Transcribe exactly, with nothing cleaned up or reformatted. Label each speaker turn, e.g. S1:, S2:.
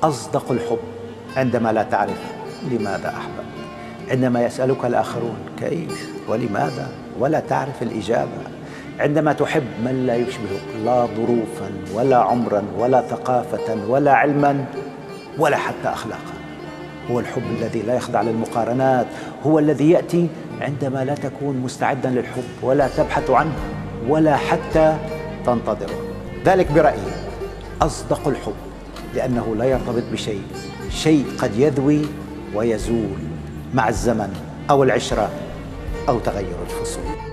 S1: أصدق الحب عندما لا تعرف لماذا أحببت، عندما يسألك الآخرون كيف ولماذا ولا تعرف الإجابة، عندما تحب من لا يشبهك لا ظروفا ولا عمرا ولا ثقافة ولا علما ولا حتى أخلاقا. هو الحب الذي لا يخضع للمقارنات، هو الذي يأتي عندما لا تكون مستعدا للحب ولا تبحث عنه ولا حتى تنتظره. ذلك برأيي أصدق الحب، لأنه لا يرتبط بشيء، شيء قد يذوي ويزول مع الزمن أو العشرة أو تغير الفصول.